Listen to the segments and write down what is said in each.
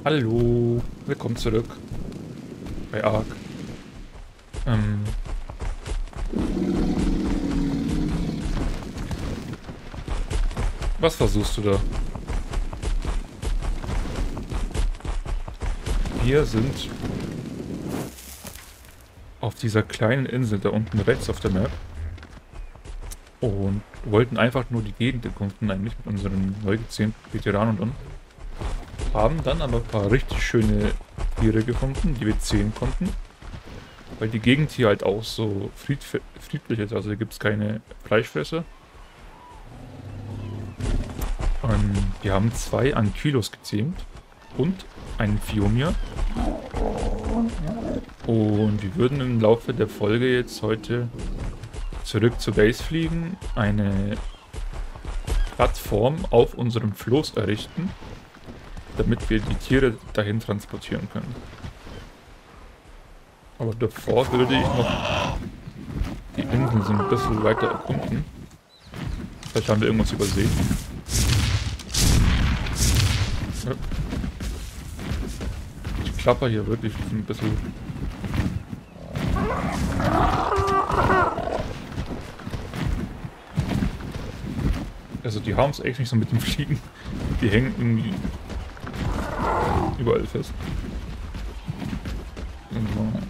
Hallo, willkommen zurück bei Ark. Ähm, Was versuchst du da? Wir sind auf dieser kleinen Insel da unten rechts auf der Map und wollten einfach nur die Gegend erkunden, eigentlich mit unseren neu gezähmten Veteranen und haben dann aber ein paar richtig schöne Tiere gefunden, die wir zähmen konnten. Weil die Gegend hier halt auch so friedlich ist, also hier gibt es keine Fleischfresser. Wir haben 2 Ankylos gezähmt und einen Phiomia. Und wir würden im Laufe der Folge jetzt heute zurück zur Base fliegen, eine Plattform auf unserem Floß errichten, damit wir die Tiere dahin transportieren können. Aber davor würde ich noch die Inseln so ein bisschen weiter erkunden. Vielleicht haben wir irgendwas übersehen. Ja. Ich klapper hier wirklich ein bisschen. Also die haben es echt nicht so mit dem Fliegen. Die hängen irgendwie überall fest. So.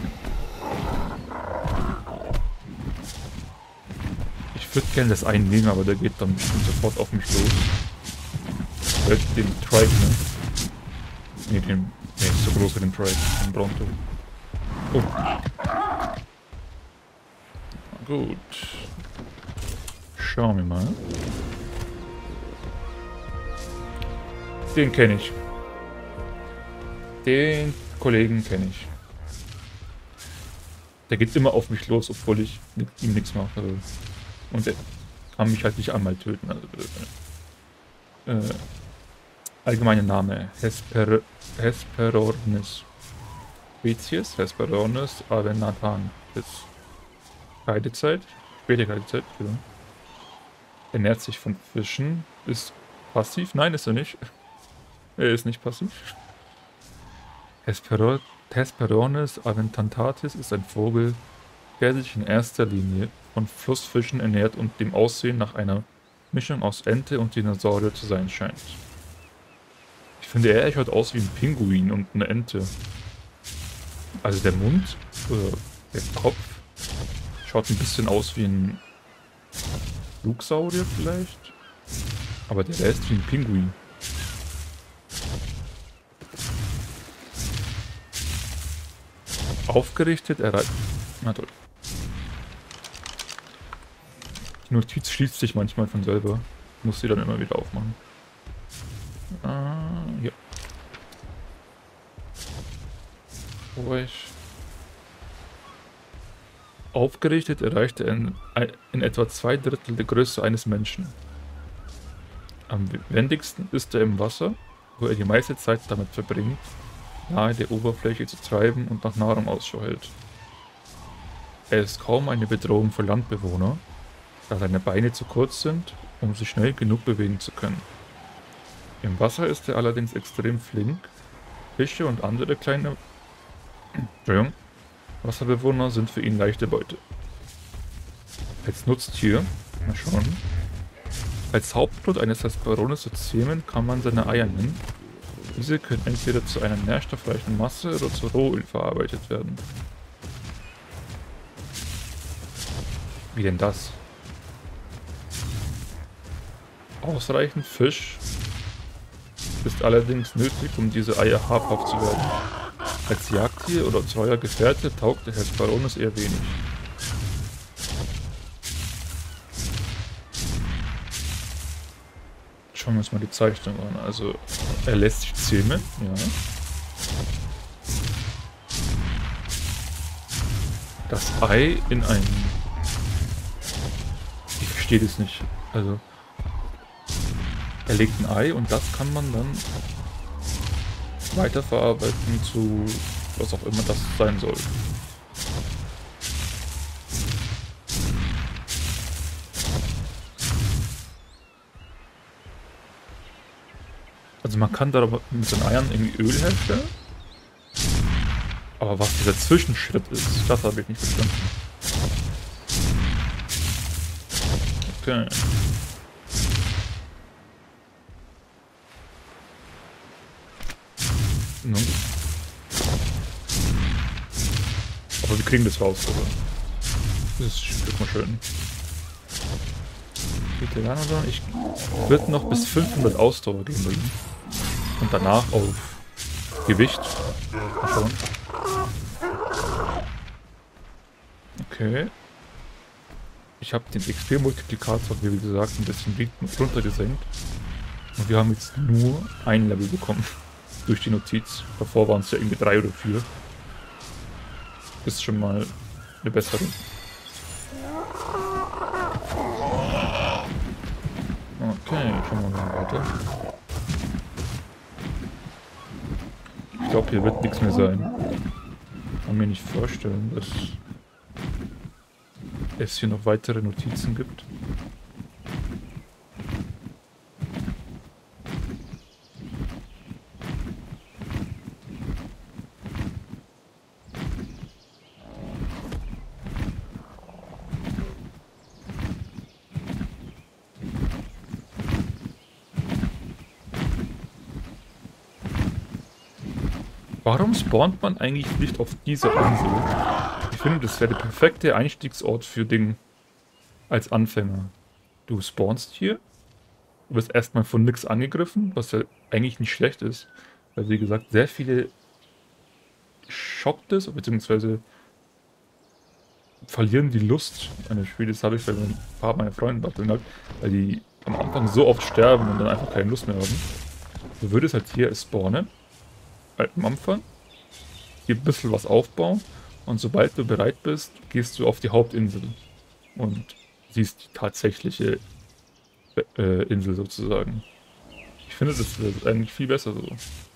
Ich würde gerne das einen nehmen, aber der geht dann bestimmt sofort auf mich los. Den Trike, ne? Ne, ist so groß für den Trike, den Bronto. Oh. Gut. Schauen wir mal. Den kenne ich. Den Kollegen kenne ich. Der geht immer auf mich los, obwohl ich mit ihm nichts mache. Also. Und der kann mich halt nicht einmal töten. Also, allgemeiner Name Hesperornis. Spezies Hesperornis avenathantis. Kreidezeit, späte Kreidezeit, genau. Ernährt sich von Fischen. Ist passiv? Nein, ist er nicht. Er ist nicht passiv. Hesperornis avenathantis ist ein Vogel, der sich in erster Linie von Flussfischen ernährt und dem Aussehen nach einer Mischung aus Ente und Dinosaurier zu sein scheint. Ich finde, er schaut aus wie ein Pinguin und eine Ente. Also der Mund, oder der Kopf, schaut ein bisschen aus wie ein Flugsaurier vielleicht. Aber der Rest wie ein Pinguin. Aufgerichtet, na toll. Die Notiz schließt sich manchmal von selber. Muss sie dann immer wieder aufmachen. Ja. Ruhig. Aufgerichtet erreicht er in etwa 2/3 der Größe eines Menschen. Am wendigsten ist er im Wasser, wo er die meiste Zeit damit verbringt, nahe der Oberfläche zu treiben und nach Nahrung Ausschau hält. Er ist kaum eine Bedrohung für Landbewohner, da seine Beine zu kurz sind, um sich schnell genug bewegen zu können. Im Wasser ist er allerdings extrem flink. Fische und andere kleine Wasserbewohner sind für ihn leichte Beute. Als Nutztier, mal schauen. Als Hauptgrund eines Hesperornis zu zähmen kann man seine Eier nennen. Diese können entweder zu einer nährstoffreichen Masse oder zu Rohöl verarbeitet werden. Wie denn das? Ausreichend Fisch ist allerdings nötig, um diese Eier habhaft zu werden. Als Jagdtier oder treuer Gefährte taugt der Hesperornis eher wenig. Schauen wir uns mal die Zeichnung an. Also, er lässt sich zähmen, ja. Das Ei in ein... Ich verstehe das nicht. Also, er legt ein Ei und das kann man dann weiterverarbeiten zu was auch immer das sein soll. Also man kann da mit den Eiern irgendwie Öl herstellen. Aber was dieser Zwischenschritt ist, das habe ich nicht verstanden. Okay. Nun gut. Aber wir kriegen das raus, oder? Das ist mal schön. Veteranodon, ich würde noch bis 500 Ausdauer gehen bei ihm. Und danach auf Gewicht. Mal schauen. Okay. Ich habe den XP-Multiplikator, wie gesagt, ein bisschen runtergesenkt. Und wir haben jetzt nur ein Level bekommen. Durch die Notiz. Davor waren es ja irgendwie 3 oder 4. Ist schon mal eine bessere. Okay, schauen wir mal weiter. Ich glaube, hier wird nichts mehr sein. Kann mir nicht vorstellen, dass es hier noch weitere Notizen gibt. Warum spawnt man eigentlich nicht auf dieser Insel? Ich finde, das wäre der perfekte Einstiegsort für Ding als Anfänger. Du spawnst hier, du wirst erstmal von nix angegriffen, was ja eigentlich nicht schlecht ist, weil wie gesagt, sehr viele schockt es, beziehungsweise verlieren die Lust an dem Spiel. Das habe ich bei ein paar meiner Freunde bemerkt, weil die am Anfang so oft sterben und dann einfach keine Lust mehr haben. Du würdest halt hier spawnen. Am Anfang, hier ein bisschen was aufbauen und sobald du bereit bist, gehst du auf die Hauptinsel und siehst die tatsächliche Insel sozusagen. Ich finde, das ist eigentlich viel besser so.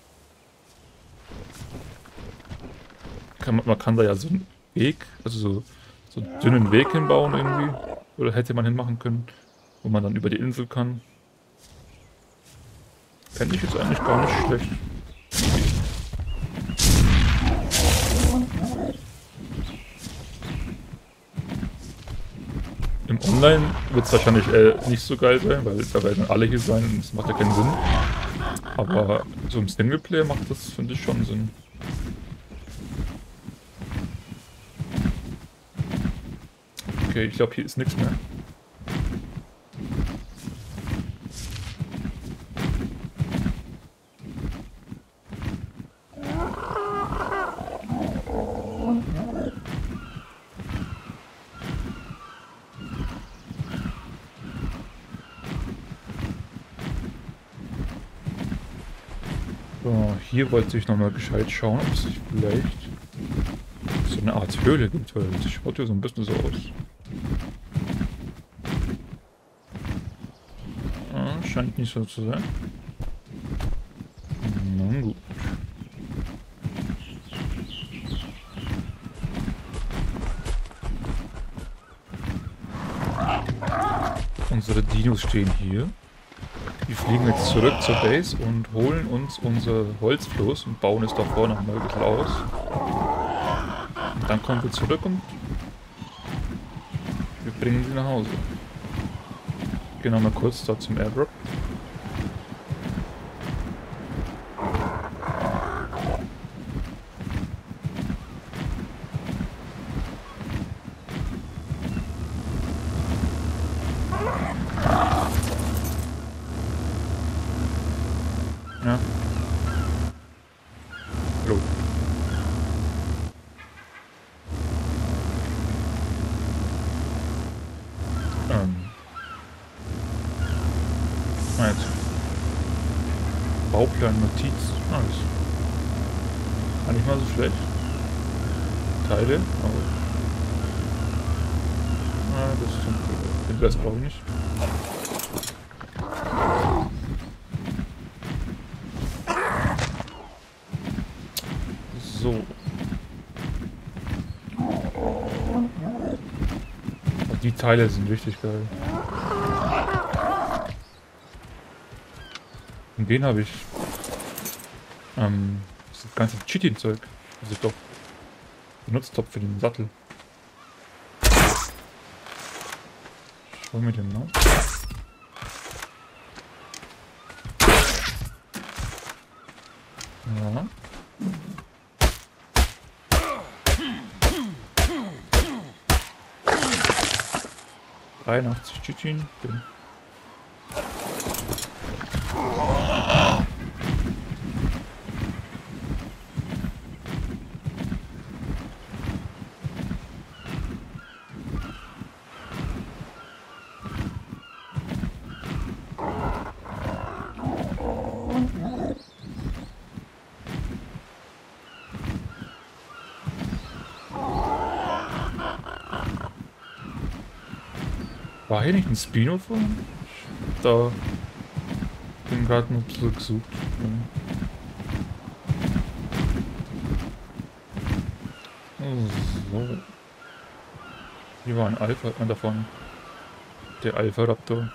Man kann da ja so einen Weg, also so einen dünnen Weg hinbauen irgendwie, oder hätte man hinmachen können, wo man dann über die Insel kann. Fände ich jetzt eigentlich gar nicht schlecht. Im Online wird es wahrscheinlich nicht so geil sein, weil da werden alle hier sein und das macht ja keinen Sinn. Aber so im Singleplayer macht das, finde ich, schon Sinn. Okay, ich glaube, hier ist nichts mehr. So, hier wollte ich nochmal gescheit schauen, ob es sich vielleicht so eine Art Höhle gibt, weil das schaut ja so ein bisschen so aus. Ah, scheint nicht so zu sein. Na gut. Unsere Dinos stehen hier. Wir fliegen jetzt zurück zur Base und holen uns unser Holzfloß und bauen es da vorne nochmal ein bisschen aus. Und dann kommen wir zurück und wir bringen sie nach Hause. Gehen nochmal kurz da zum Airdrop. Ja. Hallo. Jetzt. Bauplan, Notiz. Ah, das ist gar nicht mal so schlecht. Teile, aber. Ah, das ist den Rest brauche ich nicht. So. Die Teile sind richtig geil. Und den habe ich Das ganze Chitin-Zeug. Also doch Benutztopf für den Sattel. Schau mir den mal. Ja. 83 Chitin. War hier nicht ein Spino von? Da bin gerade nur zurückgesucht. So. Hier war ein Alpha davon. Der Alpha Raptor.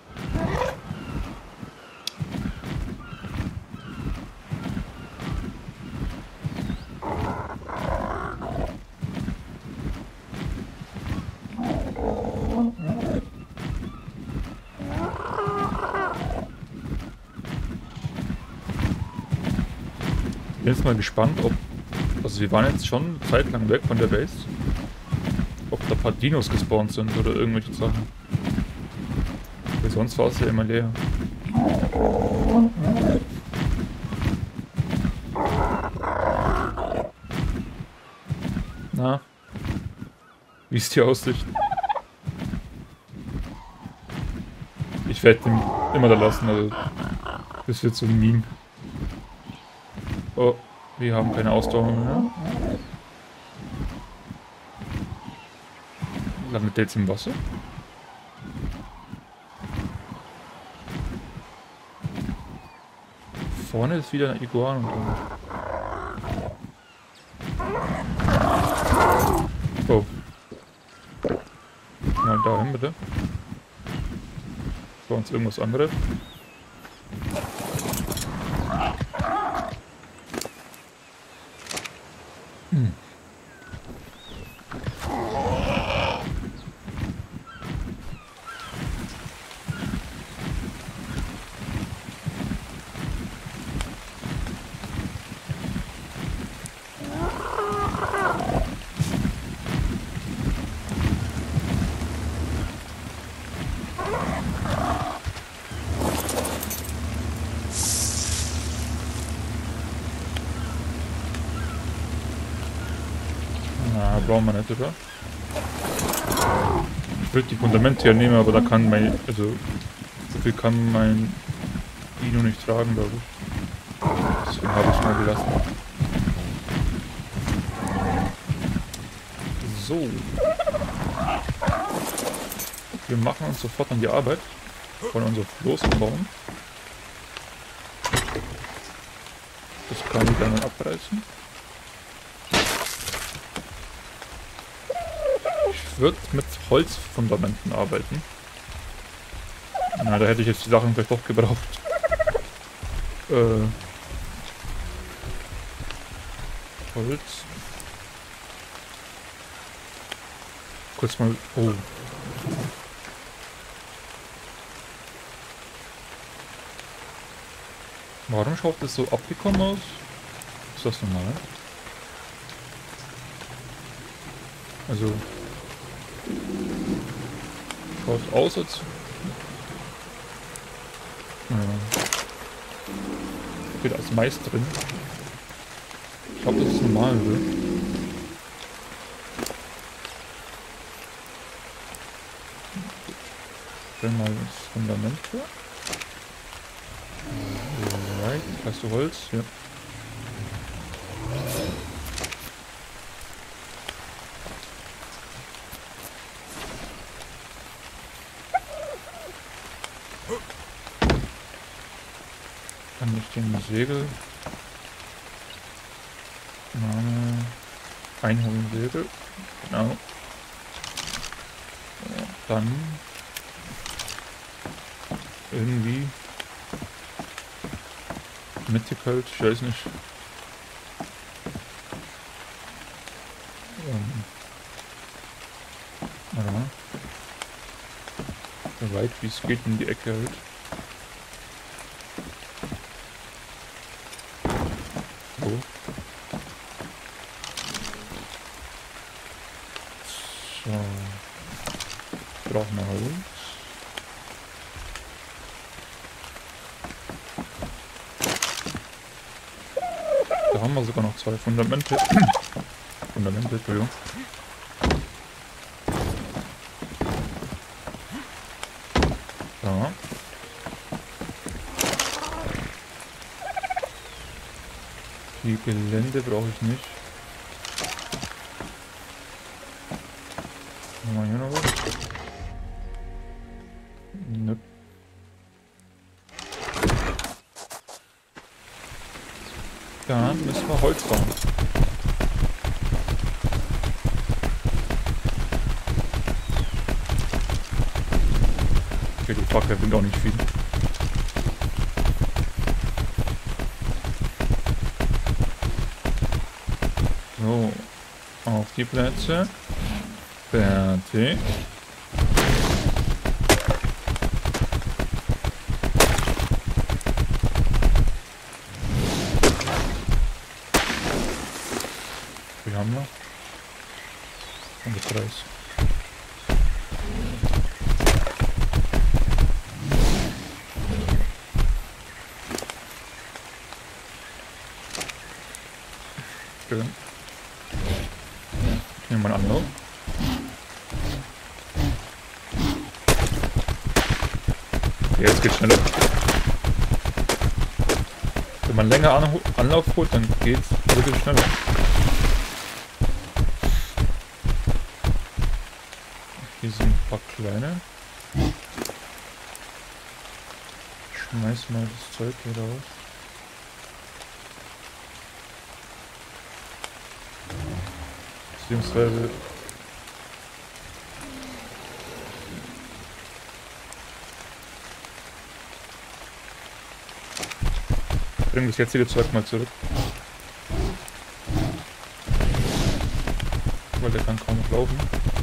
Ich bin jetzt mal gespannt, ob... Also wir waren jetzt schon eine Zeit lang weg von der Base. Ob da ein paar Dinos gespawnt sind oder irgendwelche Sachen. Weil sonst war es ja immer leer. Na? Wie ist die Aussicht? Ich werde den immer da lassen, also... Das wird so ein Meme. Oh, wir haben keine Ausdauer mehr. Landet der jetzt im Wasser? Vorne ist wieder ein Iguan. Oh. Mal dahin bitte. Bei uns irgendwas anderes. Brauchen wir nicht, oder? Ich würde die Fundamente ja nehmen, aber da kann mein... Also... So viel kann mein Dino nicht tragen, glaube ich. Deswegen habe ich es mal gelassen. So. Wir machen uns sofort an die Arbeit. Wollen unser Floß bauen. Das kann ich dann abreißen. Ich würde mit Holzfundamenten arbeiten. Na, da hätte ich jetzt die Sachen vielleicht doch gebraucht. Holz. Kurz mal... Oh. Warum schaut das so abgekommen aus? Ist das normal? Also... Schaut aus als... Ja. Steht als Mais drin. Ich glaube, das ist normal, oder? Stellen mal das Fundament vor. Right. Hast du Holz? Ja. Dann nicht den Segel. Einhornsegel. Genau. Ja, dann irgendwie mittig halt, ich weiß nicht. Ja. So weit wie es geht in die Ecke halt. So. So. Brauchen wir Holz. Da haben wir sogar noch 2 Fundamente. Fundamente, Entschuldigung. Ja. Die Gelände brauche ich nicht. Haben wir hier noch was? Nö. Dann müssen wir Holz bauen. Okay, die Fackel bringt auch nicht viel. So, auf die Plätze. Fertig. Wie haben wir? Und das Reis. Schön. Nehmen wir einen Anlauf. Okay, jetzt geht's schneller. Wenn man länger Anlauf holt, dann geht's wirklich schneller. Hier sind ein paar kleine. Schmeiß mal das Zeug hier raus. Beziehungsweise bring das jetzige Zeug mal zurück. Weil der kann kaum noch laufen.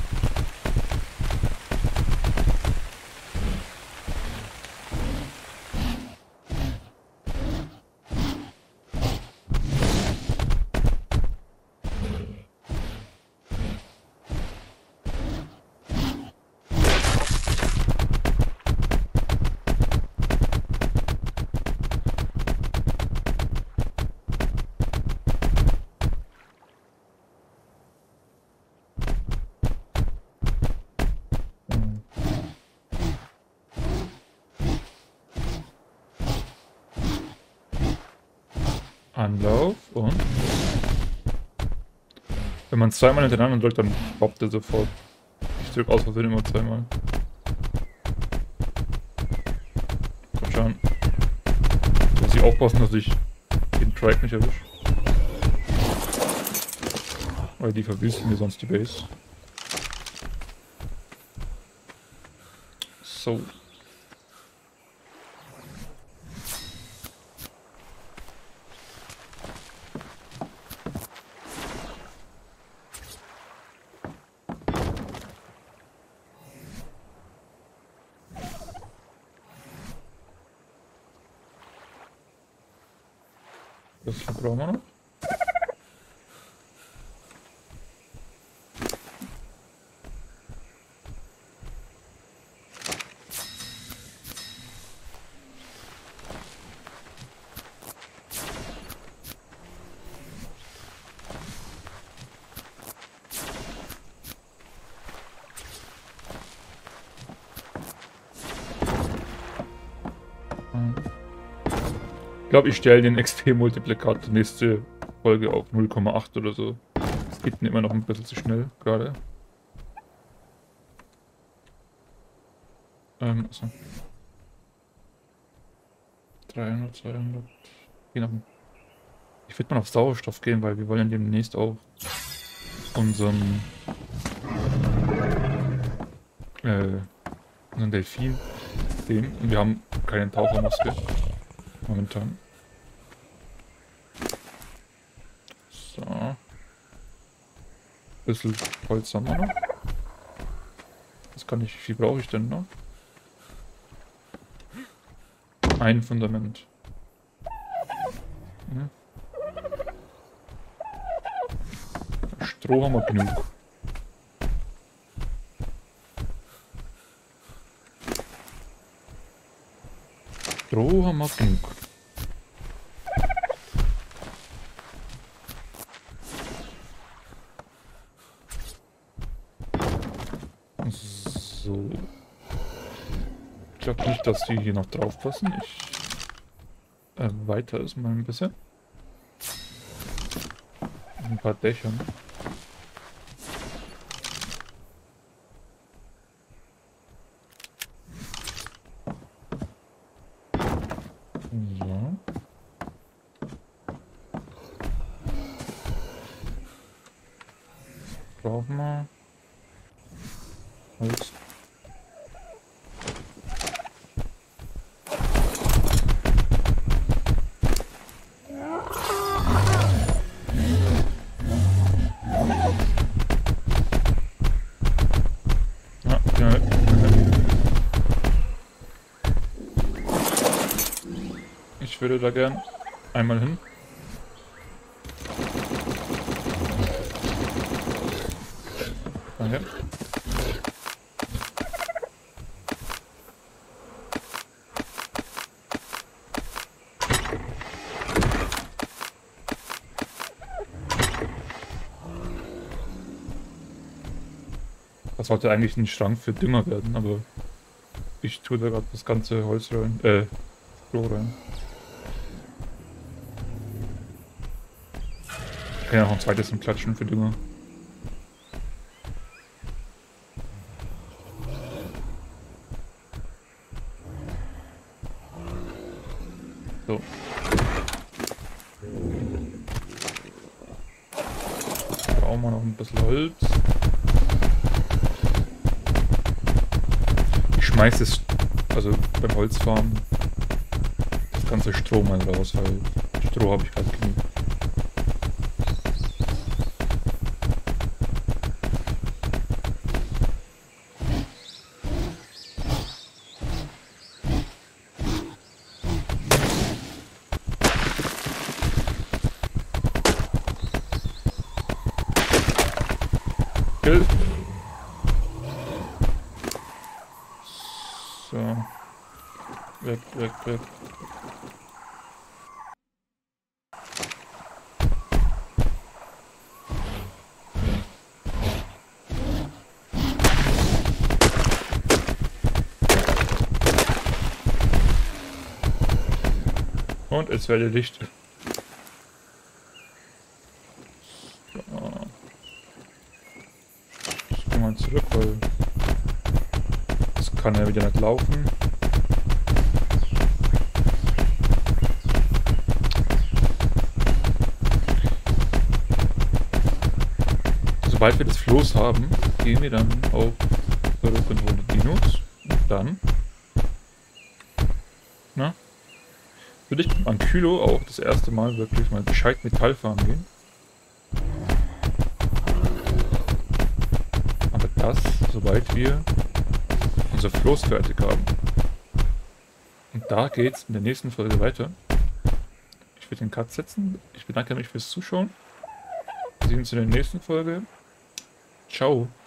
Anlauf und wenn man zweimal hintereinander drückt, dann poppt er sofort. Ich drücke aus Versehen immer zweimal. Komm schon. Muss ich aufpassen, dass ich den Track nicht erwische. Weil die verwüsten mir sonst die Base. So. Das hier brauchen wir noch. Ich glaube, ich stelle den XP-Multiplikator nächste Folge auf 0,8 oder so. Das geht mir immer noch ein bisschen zu schnell gerade. Also 300, 200. Ich würde mal auf Sauerstoff gehen, weil wir wollen demnächst auch unseren Delfin sehen. Und wir haben keine Tauchermaske momentan. So. Bisschen Holz haben wir noch. Das kann ich, wie viel brauche ich denn noch? Ein Fundament. Hm. Stroh haben wir genug. Stroh haben wir genug. So. Ich glaube nicht, dass die hier noch drauf passen. Ich weiter ist mal ein bisschen. Ein paar Dächern. So. Brauchen wir Holz. Ich würde da gern einmal hin. Danke. Das sollte eigentlich ein Schrank für Dünger werden, aber ich tue da gerade das ganze Holz rein, Stroh rein. Ich kann ja noch ein zweites klatschen für Dünger. So. Brauchen wir noch ein bisschen Holz. Ich schmeiß es, also beim Holzfarmen, das ganze Stroh mal raus, weil Stroh habe ich gerade genug. So. Weg, weg, weg. Und es werde Licht. So. Ich gehe mal zurück, weil das kann ja wieder nicht laufen. Sobald wir das Floß haben, gehen wir dann auf zurück und holen die Dinos. Und dann würde ich an Kylo auch das erste Mal wirklich mal gescheit Metall fahren gehen. Aber das, sobald wir unser Floß fertig haben. Und da geht's in der nächsten Folge weiter. Ich werde den Cut setzen. Ich bedanke mich fürs Zuschauen. Wir sehen uns in der nächsten Folge. Ciao.